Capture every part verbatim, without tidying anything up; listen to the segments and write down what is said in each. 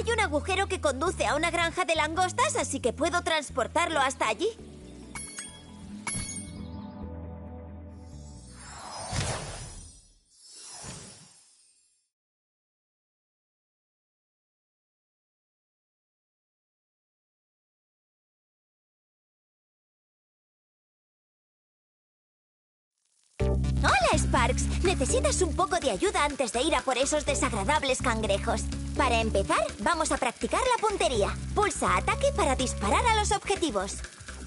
Hay un agujero que conduce a una granja de langostas, así que puedo transportarlo hasta allí. ¡Hola, Sparks! Necesitas un poco de ayuda antes de ir a por esos desagradables cangrejos. Para empezar, vamos a practicar la puntería. Pulsa ataque para disparar a los objetivos.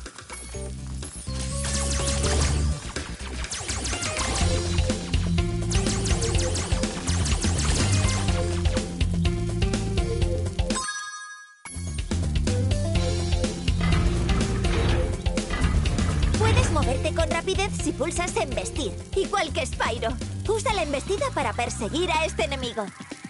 Puedes moverte con rapidez si pulsas embestir, igual que Spyro. Usa la embestida para perseguir a este enemigo.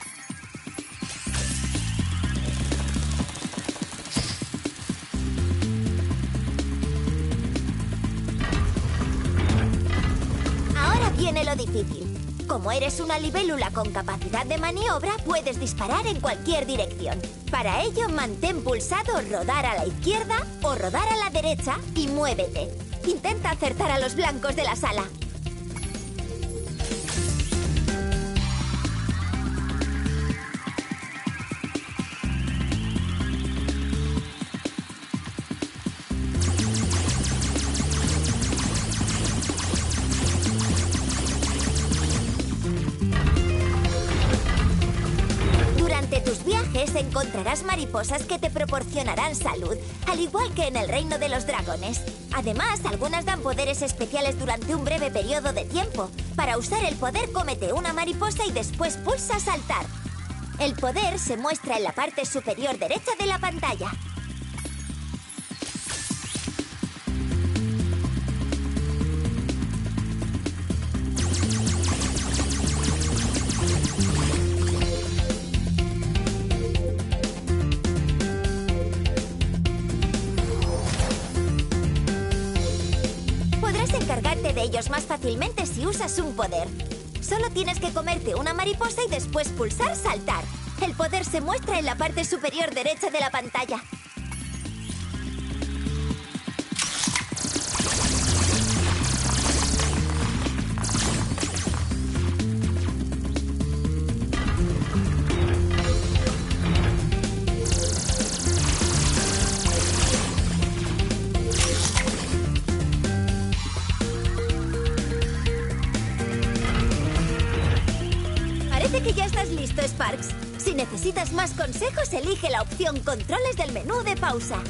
Ahora viene lo difícil. Como eres una libélula con capacidad de maniobra, puedes disparar en cualquier dirección. Para ello, mantén pulsado rodar a la izquierda o rodar a la derecha y muévete. Intenta acertar a los blancos de la sala. Durante tus viajes encontrarás mariposas que te proporcionarán salud, al igual que en el reino de los dragones. Además, algunas dan poderes especiales durante un breve periodo de tiempo. Para usar el poder, cómete una mariposa y después pulsa saltar. El poder se muestra en la parte superior derecha de la pantalla. Podrás encargarte de ellos más fácilmente si usas un poder. Solo tienes que comerte una mariposa y después pulsar saltar. El poder se muestra en la parte superior derecha de la pantalla. Parece que ya estás listo, Sparks. Si necesitas más consejos, elige la opción Controles del menú de pausa.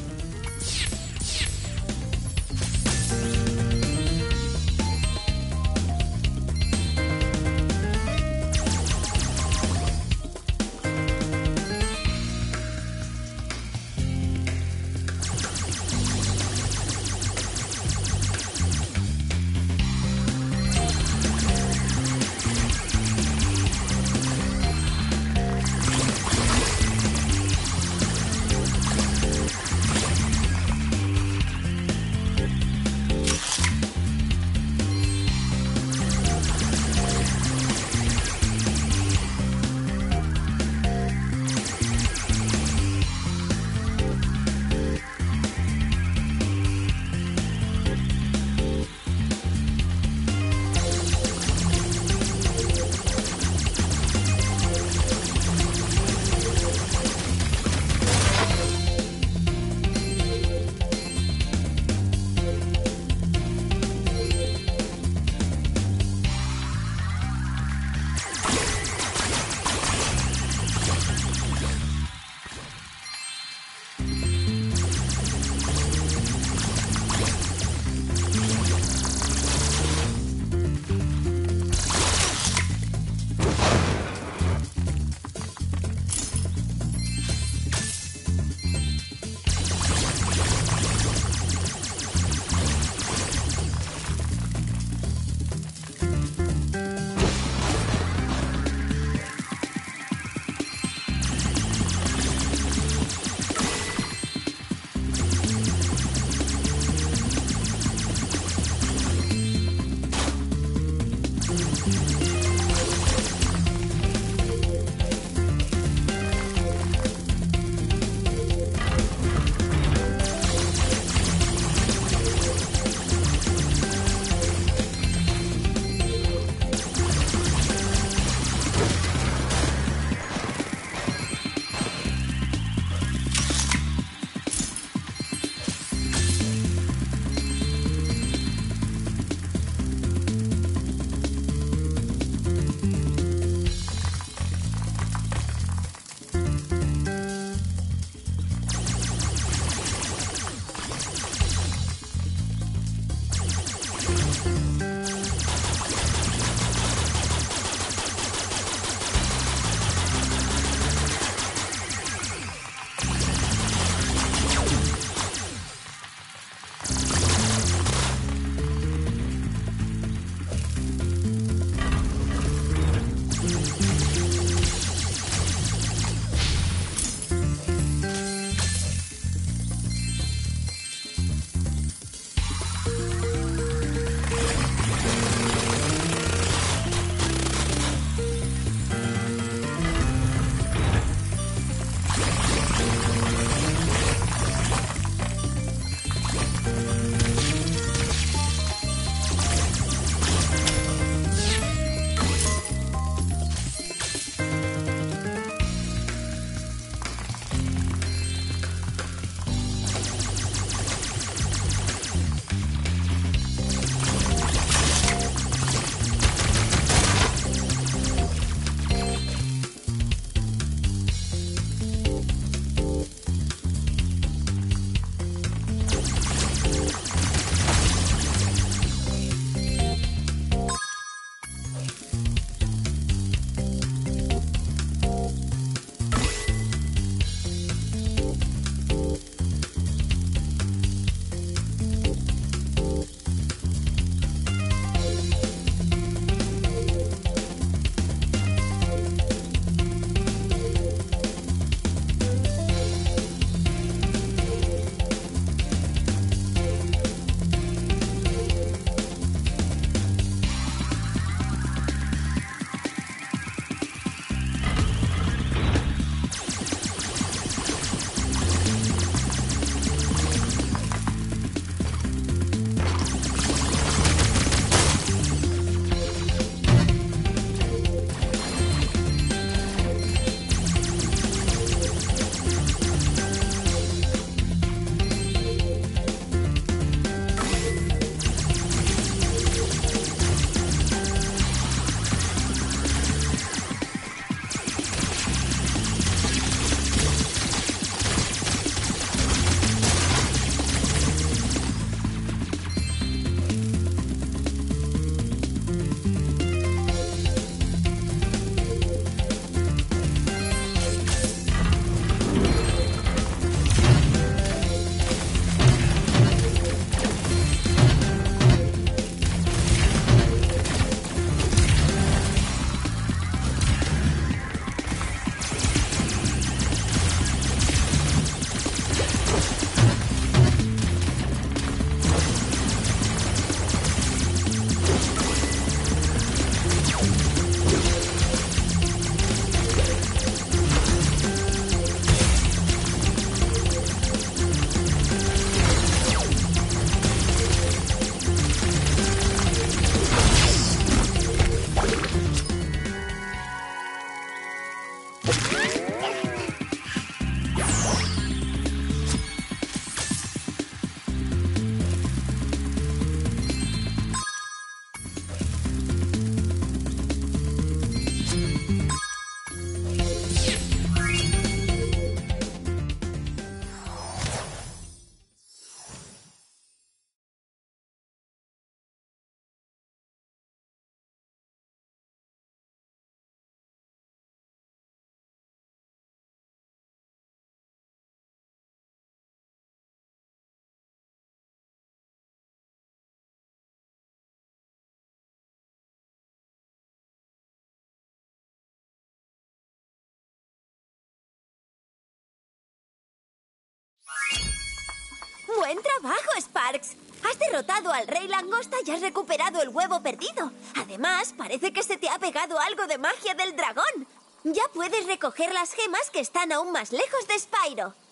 ¡Buen trabajo, Sparks! Has derrotado al Rey Langosta y has recuperado el huevo perdido. Además, parece que se te ha pegado algo de magia del dragón. Ya puedes recoger las gemas que están aún más lejos de Spyro.